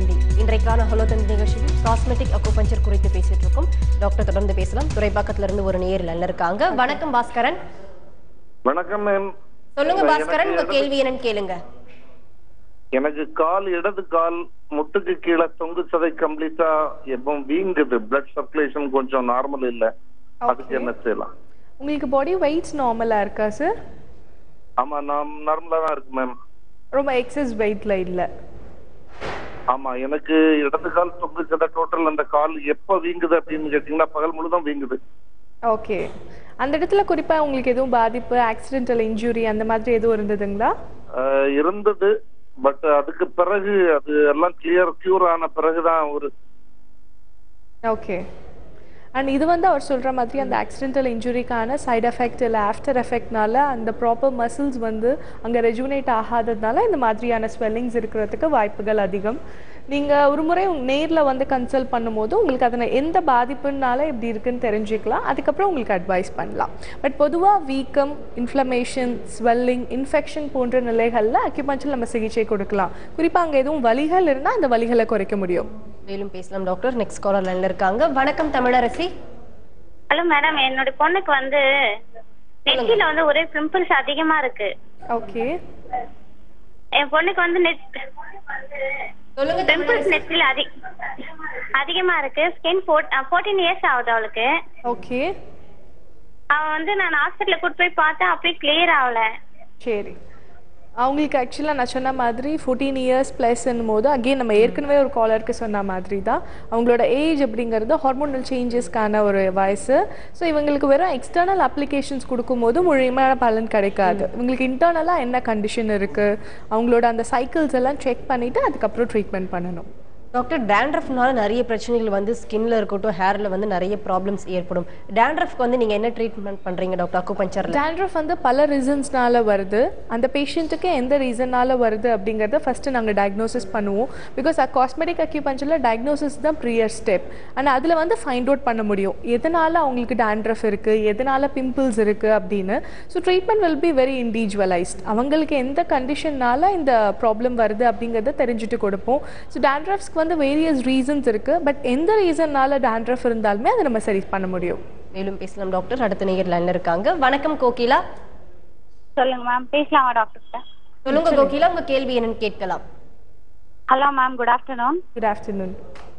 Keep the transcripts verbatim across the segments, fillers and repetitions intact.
தந்தி. இன்றைக்கான ஹலோ தந்தி நிகழ்ச்சியில் cosmetic acupuncture குறித்து பேசிட்டு இருக்கோம். டாக்டர் தொடர்ந்து பேசலாம். துறைப்பாக்கத்துல இருந்து ஒரு நேயர் லைன்ல இருக்காங்க. வணக்கம் பாஸ்கரன். வணக்கம் மேம். சொல்லுங்க பாஸ்கரன், உங்க கேள்வி என்னன்னு கேளுங்க. எனக்கு கால் இடது கால் முட்டுக்கு கீழே தொங்கு சதை கம்ப்ளீட்டா எப்பவும் வீங்குது. பிளட் சர்க்குலேஷன் கொஞ்சம் நார்மல் இல்ல. அதுக்கு என்ன செய்யலாம்? உங்களுக்கு பாடி வெயிட்ஸ் நார்மலா இருக்கா சார்? ஆமா, நான் நார்மலா தான் இருக்கு மேம். ரொம்ப எக்ஸஸ் வெயிட்ல இல்ல. ஆமா, எனக்கு இடது கால் தொங்கு சதை டோட்டல் அந்த கால் எப்ப வீங்குது அப்படின்னு கேட்டீங்கன்னா பகல் முழுதும் வீங்குது. ஓகே, அந்த இடத்துல குறிப்பா உங்களுக்கு எதுவும் பாதிப்பு, ஆக்சிடென்டல் இன்ஜுரி அந்த மாதிரி எதுவும் இருந்ததுங்களா? இருந்தது. பட் அதுக்கு பிறகு அது எல்லாம் கிளியர் கியூர் ஆன பிறகுதான் ஒரு ஓகே. அண்ட் இது வந்து அவர் சொல்கிற மாதிரி அந்த ஆக்சிடென்டல் இன்ஜுரிக்கான சைட் எஃபெக்ட் இல்லை ஆஃப்டர் எஃபெக்ட்னால அந்த ப்ராப்பர் மசில்ஸ் வந்து அங்கே ரெஜுனேட் ஆகாததுனால இந்த மாதிரியான ஸ்வெல்லிங்ஸ் இருக்கிறதுக்கு வாய்ப்புகள் அதிகம். நீங்கள் ஒரு முறை நேரில் வந்து கன்சல்ட் பண்ணும்போது உங்களுக்கு அதில் எந்த பாதிப்புனால இப்படி இருக்குன்னு தெரிஞ்சுக்கலாம். அதுக்கப்புறம் உங்களுக்கு அட்வைஸ் பண்ணலாம். பட் பொதுவாக வீக்கம், இன்ஃப்ளமேஷன், ஸ்வெல்லிங், இன்ஃபெக்ஷன் போன்ற நிலைகளில் அக்யூபஞ்சர் நம்ம சிகிச்சை கொடுக்கலாம். குறிப்பாக அங்கே எதுவும் வலிகள் இருந்தால் அந்த வலிகளை குறைக்க முடியும். மேலும் பேசலாம் டாக்டர். நெக்ஸ்ட் காலர் லைன்ல இருக்காங்க. வணக்கம் தமிழரசி. ஹலோ மேடம், என்னோட பொண்ணுக்கு வந்து நெத்தியில வந்து ஒரே பிம்பிள்ஸ் அதிகமா இருக்கு. ஓகே, என் பொண்ணுக்கு வந்து நெட் சொல்லுங்க. பிம்பிள்ஸ் நெத்தியில அதிக அதிகமா இருக்கு. ஸ்கின் ஃபோர்டீன் இயர்ஸ் ஆகுது அவளுக்கு. ஓகே, அவன் வந்து நான் ஹாஸ்பிட்டல்ல கூட்டு போய் பார்த்தேன், அப்படியே கிளியர் ஆகல. சரி, அவங்களுக்கு ஆக்சுவலாக நான் சொன்ன மாதிரி ஃபோர்டீன் இயர்ஸ் ப்ளஸ்ன்னும் போது அகெயின் நம்ம ஏற்கனவே ஒரு காலருக்கு சொன்ன மாதிரி தான் அவங்களோட ஏஜ் அப்படிங்கிறது ஹார்மோனல் சேஞ்சஸ்க்கான ஒரு வயசு. ஸோ இவங்களுக்கு வெறும் எக்ஸ்டர்னல் அப்ளிகேஷன்ஸ் கொடுக்கும்போது முழுமையான பலன் கிடைக்காது. இவங்களுக்கு இன்டர்னலாக என்ன கண்டிஷன் இருக்குது, அவங்களோட அந்த சைக்கிள்ஸ் எல்லாம் செக் பண்ணிவிட்டு அதுக்கப்புறம் ட்ரீட்மெண்ட் பண்ணணும். டாக்டர், டேண்ட்ரஃப்னால நிறைய பிரச்சனைகள் வந்து ஸ்கின்ல இருக்கட்டும், ஹேர்ல வந்து நிறைய ப்ராப்ளம்ஸ் ஏற்படும். டேண்ட்ரஃப்க்கு வந்து நீங்க என்ன ட்ரீட்மெண்ட் பண்றீங்க டாக்டர் அக்குபஞ்சர்ல? டேண்ட்ரஃப் வந்து பல ரீசன்ஸ்னால வருது. அந்த பேஷண்ட்டுக்கு எந்த ரீசன்னால வருது அப்படிங்கிறத ஃபர்ஸ்ட் நாங்கள் டயக்னோசிஸ் பண்ணுவோம். பிகாஸ் காஸ்மெட்டிக் அக்யூபஞ்சர்ல டயக்னோசிஸ் தான் ப்ரியர் ஸ்டெப். ஆனால் அதில் வந்து ஃபைண்ட் அவுட் பண்ண முடியும் எதனால அவங்களுக்கு டேண்ட்ரஃப் இருக்கு, எதனால பிம்பிள்ஸ் இருக்கு அப்படின்னு. So treatment will be very individualised. அவங்களுக்கு எந்த கண்டிஷன்னால இந்த ப்ராப்ளம் வருது அப்படிங்கிறத தெரிஞ்சுட்டு கொடுப்போம். ஸோ டேண்ட்ரஃப்ஸ்க்கு வந்து வேரியஸ் ரீசன்ஸ் இருக்கு. பட் எந்த ரீசன்னால டேண்ட்ரஃப் இருந்தாலுமே அதை நம்ம சரி பண்ண முடியும். மேலும் பேசலாம் டாக்டர். அடுத்த நேயர் லைன்ல இருக்காங்க. வணக்கம் கோகிலா. சொல்லுங்க மேம், பேசலாமா டாக்டர்? சொல்லுங்க கோகிலா, உங்க கேள்வி என்னன்னு கேட்கலாம். Hello ma'am, good afternoon. Good afternoon.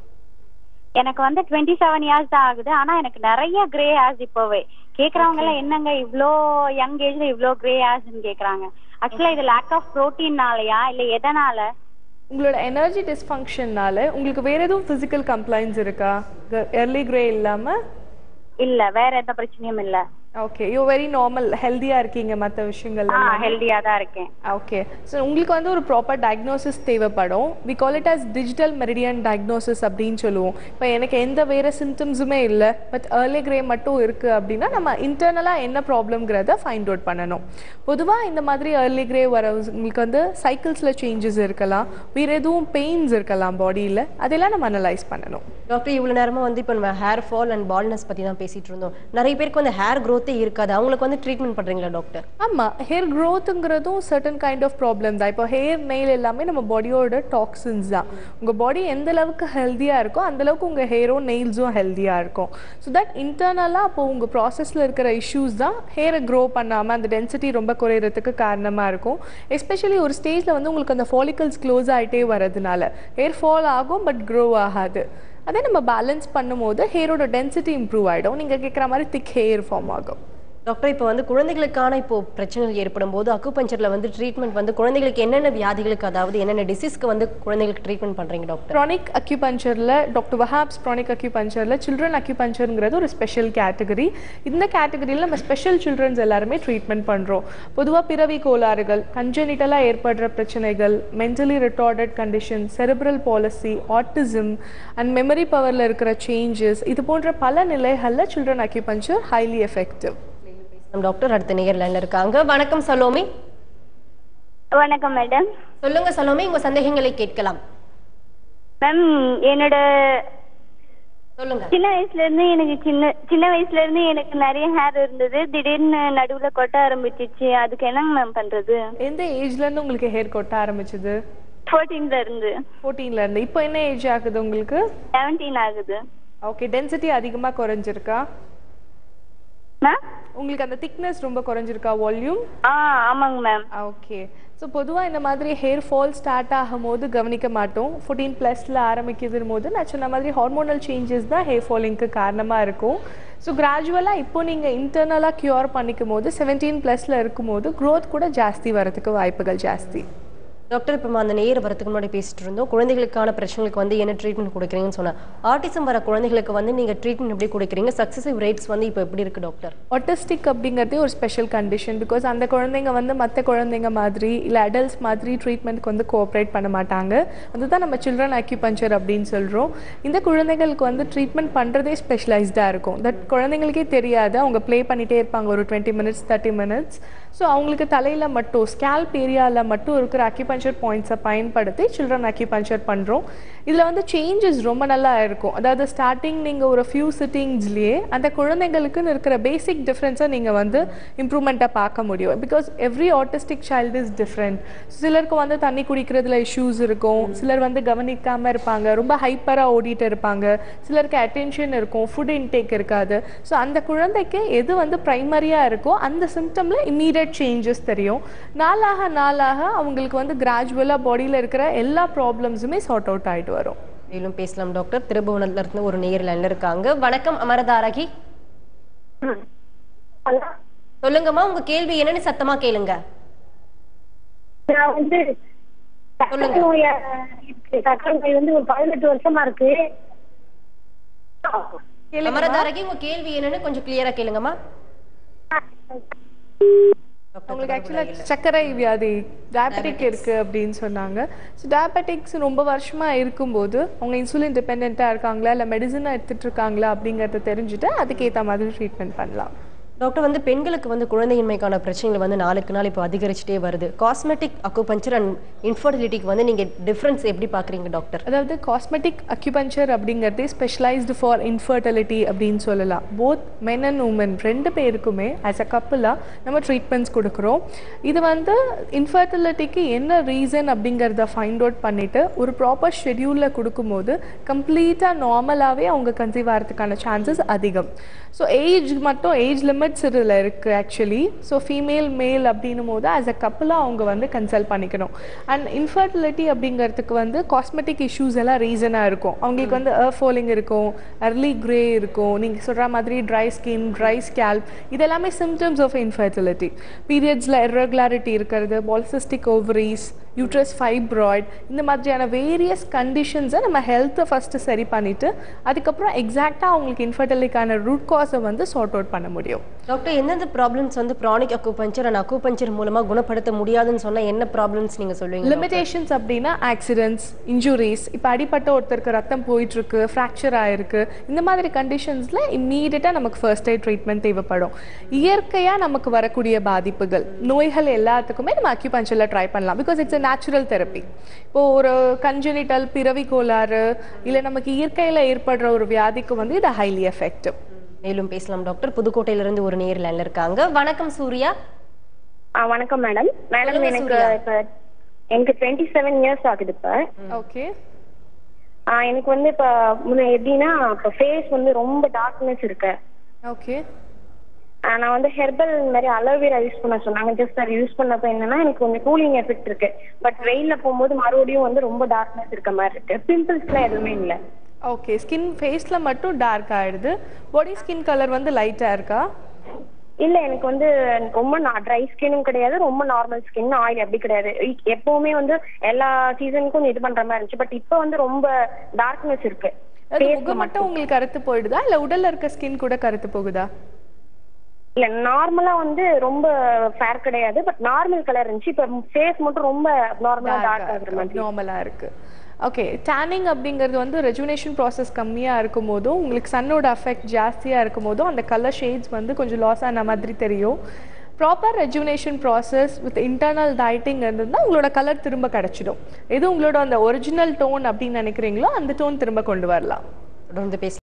எனக்கு வந்து டுவெண்ட்டி செவன் இயர்ஸ் தான் ஆகுது. ஆனா எனக்கு நிறைய கிரே ஹேர்ஸ் இப்போவே. கேக்குறவங்க எல்லாம் என்னங்க இவ்ளோ யங் ஏஜ்ல இவ்ளோ கிரே ஹேர்ஸ்ன்னு கேக்குறாங்க. ஆக்சுவலா இது லேக் ஆஃப் ப்ரோட்டீன்னாலயா இல்ல எதனால? உங்களோட எனர்ஜி டிஸ்ஃபங்க்ஷன்னால உங்களுக்கு வேற எதுவும் பிசிக்கல் கம்ப்ளைண்ட்ஸ் இருக்கா? எர்லி கிரே இல்லாம? இல்ல, வேற எந்த பிரச்சனையும் இல்ல. ஓகே, யூ வெரி நார்மல், ஹெல்தியா இருக்கீங்க மற்ற விஷயங்கள்? ஆ, ஹெல்தியா தான் இருக்கேன். ஓகே, ஸோ உங்களுக்கு வந்து ஒரு ப்ராப்பர் டயக்னோசிஸ் தேவைப்படும். We call it as digital meridian diagnosis அப்படின்னு சொல்லுவோம். இப்போ எனக்கு எந்த வேறு சிம்டம்ஸுமே இல்லை, பட் ஏர்லி கிரே மட்டும் இருக்குது அப்படின்னா நம்ம இன்டர்னலாக என்ன ப்ராப்ளம்ங்கிறத ஃபைண்ட் அவுட் பண்ணணும். பொதுவாக இந்த மாதிரி ஏர்லி கிரே வர உங்களுக்கு வந்து சைக்கிள்ஸில் சேஞ்சஸ் இருக்கலாம், வேறு எதுவும் பெயின்ஸ் இருக்கலாம் பாடியில், அதெல்லாம் நம்ம அனலைஸ் பண்ணணும். டாக்டர், இவ்வளோ நேரமாக வந்து இப்போ நம்ம ஹேர் ஃபால் அண்ட் பால்னஸ் பற்றி தான் பேசிகிட்டு இருந்தோம். நிறைய பேருக்கு வந்து ஹேர் க்ரோத்தே இருக்காது, அவங்களுக்கு வந்து ட்ரீட்மெண்ட் பண்ணுறீங்களா டாக்டர்? ஆமாம், ஹேர் க்ரோத்துங்கிறதும் சர்டன் கைண்ட் ஆஃப் ப்ராப்ளம் தான். இப்போ ஹேர் நெயில் எல்லாமே நம்ம பாடியோட டாக்ஸின்ஸ் தான். உங்கள் பாடி எந்த அளவுக்கு ஹெல்த்தியாக இருக்கோ அந்தளவுக்கு உங்கள் ஹேரும் நெயில்ஸும் ஹெல்த்தியாக இருக்கும். ஸோ தட் இன்டர்னலாக அப்போ உங்கள் ப்ராசஸில் இருக்கிற இஷ்யூஸ் தான் ஹேரை க்ரோ பண்ணாமல் அந்த டென்சிட்டி ரொம்ப குறையிறதுக்கு காரணமாக இருக்கும். எஸ்பெஷலி ஒரு ஸ்டேஜில் வந்து உங்களுக்கு அந்த ஃபாலிகல்ஸ் க்ளோஸ் ஆகிட்டே வரதுனால ஹேர் ஃபால் ஆகும், பட் க்ரோ ஆகாது. அதே நம்ம பேலன்ஸ் பண்ணும்போது ஹேரோட டென்சிட்டி இம்ப்ரூவ் ஆகிடும். நீங்கள் கேட்குற மாதிரி திக் ஹேர் ஃபார்ம் ஆகும். டாக்டர், இப்போ வந்து குழந்தைகளுக்கான இப்போ பிரச்சனைகள் ஏற்படும் போது அக்குபஞ்சர்ல வந்து ட்ரீட்மெண்ட் வந்து குழந்தைகளுக்கு என்னென்ன வியாதிகளுக்கு, அதாவது என்னென்ன டிசீஸ்க்கு வந்து குழந்தைகளுக்கு ட்ரீட்மெண்ட் பண்றீங்க டாக்டர்? க்ரானிக் அக்யூபஞ்சர்ல டாக்டர் வஹாப்ஸ் க்ரானிக் அக்யூபஞ்சர்ல சில்ட்ரன் அக்யூபஞ்சர்ங்கிறது ஒரு ஸ்பெஷல் கேட்டகரி. இந்த கேட்டகரியில் நம்ம ஸ்பெஷல் சில்ட்ரன்ஸ் எல்லாருமே ட்ரீட்மெண்ட் பண்ணுறோம். பொதுவாக பிறவி கோளாறுகள், கன்ஜெனிட்டலாக ஏற்படுற பிரச்சனைகள், mentally retarded condition, cerebral palsy, autism and memory பவரில் இருக்கிற சேஞ்சஸ், இது போன்ற பல நிலைகளில் children acupuncture highly effective. Doctor, அடுத்த நேயர் லைன்ல இருக்காங்க. வணக்கம் சலோமி. வணக்கம் மேடம். சொல்லுங்க சலோமி, உங்க சந்தேகங்களை கேட்கலாம். மேம், என்னோட சொல்லுங்க. சின்ன வயசுல இருந்து எனக்கு சின்ன சின்ன வயசுல இருந்து எனக்கு நிறைய ஹேர் இருந்தது. திடீர்னு நடுவுல கொட்ட ஆரம்பிச்சிச்சு. அதுக்கு என்னங்க மேம் பண்றது? எந்த ஏஜ்ல இருந்து உங்களுக்கு ஹேர் கொட்ட ஆரம்பிச்சது? ஃபோர்டீன்ல இருந்து ஃபோர்டீன்ல இருந்து. இப்போ என்ன ஏஜ் ஆகுது உங்களுக்கு? செவன்டீன் ஆகுது. ஓகே, டென்சிட்டி அதிகமா குறைஞ்சிருக்கா? மேம் உங்களுக்கு அந்த திக்னஸ் ரொம்ப குறைஞ்சிருக்கா, வால்யூம்? ஆ ஆமாங்க மேம். ஓகே. ஸோ பொதுவாக இந்த மாதிரி ஹேர் ஃபால் ஸ்டார்ட் ஆகும்போது கவனிக்க மாட்டோம். ஃபோர்டீன் ப்ளஸில் ஆரம்பிக்குதுன்னு போது நான் சொன்ன மாதிரி ஹார்மோனல் சேஞ்சஸ் தான் ஹேர் ஃபாலிங்க்கு காரணமாக இருக்கும். ஸோ கிராஜுவலாக இப்போ நீங்கள் இன்டர்னலாக க்யூர் பண்ணிக்கும் போது செவன்டீன் ப்ளஸில் இருக்கும்போது க்ரோத் கூட ஜாஸ்தி வரதுக்கு வாய்ப்புகள் ஜாஸ்தி. டாக்டர், இப்போ அந்த நேர் வரதுக்கு முன்னாடி பேசிட்டு இருந்தோம், குழந்தைகளுக்கான பிரச்சனைகளுக்கு வந்து என்ன ட்ரீட்மெண்ட் கொடுக்குறீங்கன்னு சொன்னேன். ஆட்டிசம் வர குழந்தைகளுக்கு வந்து நீங்கள் ட்ரீட்மெண்ட் எப்படி கொடுக்குறீங்க? சக்ஸஸிவ் ரேட்ஸ் வந்து இப்போ எப்படி இருக்குது டாக்டர்? ஆட்டிஸ்டிக் அப்படிங்கிறதே ஒரு ஸ்பெஷல் கண்டிஷன். பிகாஸ் அந்த குழந்தைங்க வந்து மற்ற குழந்தைங்க மாதிரி இல்லை அடல்ட்ஸ் மாதிரி ட்ரீட்மெண்ட்க்கு வந்து கோஆப்ரேட் பண்ண மாட்டாங்க. அதுதான் நம்ம சில்ட்ரன் அக்யூபஞ்சர் அப்படின்னு சொல்கிறோம். இந்த குழந்தைங்களுக்கு வந்து ட்ரீட்மெண்ட் பண்ணுறதே ஸ்பெஷலைஸ்டாக இருக்கும். தட் குழந்தைங்களுக்கே தெரியாது. அவங்க ப்ளே பண்ணிகிட்டே இருப்பாங்க ஒரு twenty minutes thirty minutes. So அவங்களுக்கு தலையில் மட்டும் ஸ்கேல்ப் ஏரியாவில் மட்டும் இருக்கிற அக்யூபஞ்சர் பாயிண்ட்ஸை பயன்படுத்தி சில்ட்ரன் அக்யூபஞ்சர் பண்ணுறோம். இதில் வந்து சேஞ்சஸ் ரொம்ப நல்லா இருக்கும். அதாவது ஸ்டார்டிங் நீங்கள் ஒரு ஃபியூ சிட்டிங்ஸ்லேயே அந்த குழந்தைங்களுக்குன்னு இருக்கிற பேசிக் டிஃப்ரென்ஸை நீங்கள் வந்து இம்ப்ரூவ்மெண்ட்டாக பார்க்க முடியும். Because every autistic child is different. சிலருக்கு வந்து தண்ணி குடிக்கிறதுல இஷ்யூஸ் இருக்கும், சிலர் வந்து கவனிக்காமல் இருப்பாங்க, ரொம்ப ஹைப்பராக ஓடிட்டு இருப்பாங்க, சிலருக்கு அட்டென்ஷன் இருக்கும், ஃபுட் இன்டேக் இருக்காது. ஸோ அந்த குழந்தைக்கு எது வந்து ப்ரைமரியாக இருக்கோ அந்த சிம்டமில் இம்மீடியட் சேஞ்சஸ் தெரியும். நாளாக நாளாக அவங்களுக்கு வந்து கிராஜுவலாக பாடியில் இருக்கிற எல்லா ப்ராப்ளம்ஸுமே சார்ட் அவுட் ஆகிட்டு வரும். மேலும் பேசலாம் டாக்டர். திருபுவனத்துல இருந்து ஒரு நேர் லைன்ல இருக்காங்க. வணக்கம் அமரதாரகி. சொல்லுங்கம்மா, உங்க கேள்வி என்னன்னு சத்தமா கேளுங்க. நான் வந்து சக்கரை நோய் இருக்கு. சக்கரை நோய் வந்து ஒரு பதினெட்டு வருஷமா இருக்கு. அமரதாரகி, உங்க கேள்வி என்னன்னு கொஞ்சம் கிளியரா கேளுங்கம்மா. அவங்களுக்கு ஆக்சுவலாக சர்க்கரை வியாதி டயபெட்டிக் இருக்குது அப்படின்னு சொன்னாங்க. ஸோ டயபெட்டிக்ஸ் ரொம்ப வருஷமாக இருக்கும்போது அவங்க இன்சுலின் டிபெண்ட்டாக இருக்காங்களா இல்லை மெடிசனாக எடுத்துகிட்டு இருக்காங்களா அப்படிங்கிறத தெரிஞ்சுட்டு அதுக்கேற்ற மாதிரி ட்ரீட்மெண்ட் பண்ணலாம். டாக்டர், வந்து பெண்களுக்கு வந்து குழந்தையின்மைக்கான பிரச்சனைகள் வந்து நாளுக்கு நாள் இப்போ அதிகரிச்சுட்டே வருது. காஸ்மெட்டிக் அக்குபஞ்சர் அண்ட் இன்ஃபர்டிலிட்டிக்கு வந்து நீங்கள் டிஃப்ரென்ஸ் எப்படி பார்க்குறீங்க டாக்டர்? அதாவது காஸ்மெட்டிக் அக்யூபஞ்சர் அப்படிங்கிறதே ஸ்பெஷலைஸ்டு ஃபார் இன்ஃபர்டிலிட்டி அப்படின்னு சொல்லலாம். போத் மென் அண்ட் உமன் ரெண்டு பேருக்குமே ஆஸ் அ கப்புளாக நம்ம ட்ரீட்மெண்ட்ஸ் கொடுக்குறோம். இது வந்து இன்ஃபர்டிலிட்டிக்கு என்ன ரீசன் அப்படிங்கிறத ஃபைண்ட் அவுட் பண்ணிவிட்டு ஒரு ப்ராப்பர் ஷெடியூலில் கொடுக்கும்போது கம்ப்ளீட்டாக நார்மலாகவே அவங்க கன்சீவ் ஆகிறதுக்கான சான்சஸ் அதிகம். ஸோ ஏஜ் மட்டும் ஏஜ் லிமிட் இதில் இருக்குது ஆக்சுவலி. ஸோ ஃபீமேல் மேல் அப்படின்னும் போது ஆஸ் அ கப்புளாக அவங்க வந்து கன்சல்ட் பண்ணிக்கணும். அண்ட் இன்ஃபர்டிலிட்டி அப்படிங்கிறதுக்கு வந்து காஸ்மெட்டிக் இஷ்யூஸ் எல்லாம் ரீசனாக இருக்கும். அவங்களுக்கு வந்து ஏர் ஃபாலிங் இருக்கும், அர்லி கிரே இருக்கும், நீங்கள் சொல்கிற மாதிரி ட்ரை ஸ்கின், ட்ரை ஸ்கேல்ப், இதெல்லாமே சிம்டம்ஸ் ஆஃப் இன்ஃபர்டிலிட்டி. பீரியட்ஸில் இர்ரெகுலாரிட்டி இருக்கிறது, பாலிசிஸ்டிக் ஓவரிஸ், யூட்ரஸ் ஃபைப்ராய்ட், இந்த மாதிரியான வேரியஸ் கண்டிஷன்ஸை நம்ம ஹெல்த்தை ஃபஸ்ட்டு சரி பண்ணிவிட்டு அதுக்கப்புறம் எக்ஸாக்டாக அவங்களுக்கு இன்ஃபர்டிலிட்டிக்கான ரூட் காஸை வந்து சார்ட் அவுட் பண்ண முடியும். டாக்டர், எந்தெந்த ப்ராப்ளம்ஸ் வந்து ப்ரானிக் அக்குபஞ்சர் அண்ட் அக்குபஞ்சர் மூலமாக குணப்படுத்த முடியாதுன்னு சொன்னால் என்ன ப்ராப்ளம்ஸ் நீங்கள் சொல்லுவீங்க? லிமிடேஷன்ஸ் அப்படின்னா ஆக்சிடென்ட்ஸ், இன்ஜுரிஸ், இப்போ அடிப்பட்ட ஒருத்தருக்கு ரத்தம் போயிட்டுருக்கு, ஃப்ராக்சர் ஆகிருக்கு, இந்த மாதிரி கண்டிஷன்ஸில் இம்மீடியட்டாக நமக்கு ஃபர்ஸ்ட் எய்ட் ட்ரீட்மெண்ட் தேவைப்படும். இயற்கையாக நமக்கு வரக்கூடிய பாதிப்புகள், நோய்கள் எல்லாத்துக்குமே நம்ம அக்யூபஞ்சரில் ட்ரை பண்ணலாம். Because it's natural therapy. இப்போது ஒரு கன்ஜெனிட்டல் பிறவி கோளாறு இல்லை நமக்கு இயற்கையில் ஏற்படுற ஒரு வியாதிக்கு வந்து இது ஹைலி எஃபெக்டிவ். மேலும் பேசலாம் டாக்டர். புதுக்கோட்டையிலிருந்து ஒரு நேர் லைன்ல இருக்காங்க. வணக்கம் சூர்யா. வணக்கம் மேடம். மேடம் எனக்கு இப்போ எனக்கு டுவெண்ட்டி செவன் இயர்ஸ் ஆகுது இப்போ. ஓகே. எனக்கு வந்து இப்போ எப்படின்னா இப்போ ஃபேஸ் வந்து ரொம்ப டார்க்னஸ் இருக்கு. ஓகே. நான் வந்து ஹெர்பல் மாதிரி அலோவேரா யூஸ் பண்ண சொன்னாங்க. ஜஸ்ட் அது யூஸ் பண்ணப்ப என்னன்னா எனக்கு கொஞ்சம் கூலிங் எஃபெக்ட் இருக்கு. பட் வெயில்ல போகும்போது மறுபடியும் வந்து ரொம்ப டார்க்னஸ் இருக்க மாதிரி இருக்கு. பிம்பிள்ஸ்லாம் எதுவுமே இல்லை. ஓகே. ஸ்கின் ஃபேஸில் மட்டும் டார்க் ஆகிடுது. பாடி ஸ்கின் கலர் வந்து லைட்டாக இருக்கா? இல்லை, எனக்கு வந்து ரொம்ப ட்ரை ஸ்கின்னும் கிடையாது, ரொம்ப நார்மல் ஸ்கின், ஆயில் அப்படி கிடையாது. எப்பவுமே வந்து எல்லா சீசனுக்கும் இது பண்ற மாதிரி இருந்துச்சு. பட் இப்போ வந்து ரொம்ப டார்க்னஸ் இருக்கு. முகம் மட்டும் உங்களுக்கு கருத்து போயிடுதா இல்லை உடல்ல இருக்க ஸ்கின் கூட கருத்து போகுதா? இல்ல, நார்மலா வந்து ரொம்ப ஃபேர் கிடையாது, பட் நார்மல் கலர் இருந்துச்சு. இப்போ ஃபேஸ் மட்டும் ரொம்ப நார்மலா டார்க் ஆகுற மாதிரி நார்மலா இருக்கு. ஓகே. டேனிங் அப்படிங்கிறது வந்து ரெஜுனேஷன் ப்ராசஸ் கம்மியாக இருக்கும் போதும் உங்களுக்கு சன்னோட அஃபெக்ட் ஜாஸ்தியாக இருக்கும் போதும் அந்த கலர் ஷேட்ஸ் வந்து கொஞ்சம் லாஸ் ஆன மாதிரி தெரியும். Proper rejuvenation process with internal dieting இருந்ததுன்னா உங்களோட கலர் திரும்ப கிடச்சிடும். எது உங்களோட அந்த ஒரிஜினல் டோன் அப்படின்னு நினைக்கிறீங்களோ அந்த டோன் திரும்ப கொண்டு வரலாம். தொடர்ந்து பேச